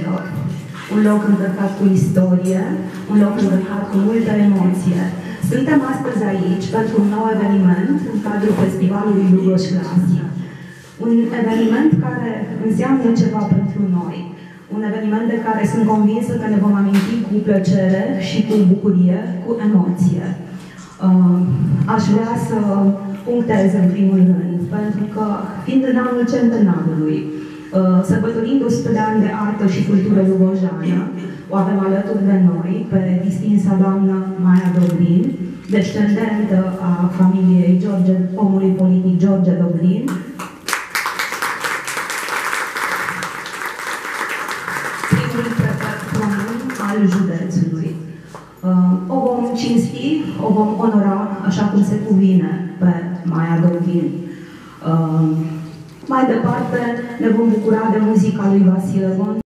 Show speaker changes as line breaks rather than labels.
un loc încărcat cu istorie, un loc încărcat cu multă emoție. Suntem astăzi aici pentru un nou eveniment în cadrul Festivalului Lugoj Clasic. Un eveniment care înseamnă ceva pentru noi. Un eveniment de care sunt convinsă că ne vom aminti cu plăcere și cu bucurie, cu emoție. Aș vrea să punctez în primul rând, pentru că, fiind în anul centenarului, sărbătorind 100 de ani de artă și cultură lugojană, o avem alături de noi pe distinsa doamnă Maia Dobrin, descendentă a familiei omului politic George Dobrin, primul prefect român al județului. O vom cinsti, o vom onora așa cum se cuvine pe Maia Dobrin. Mai departe ne vom bucura de muzica lui Vasile Bon.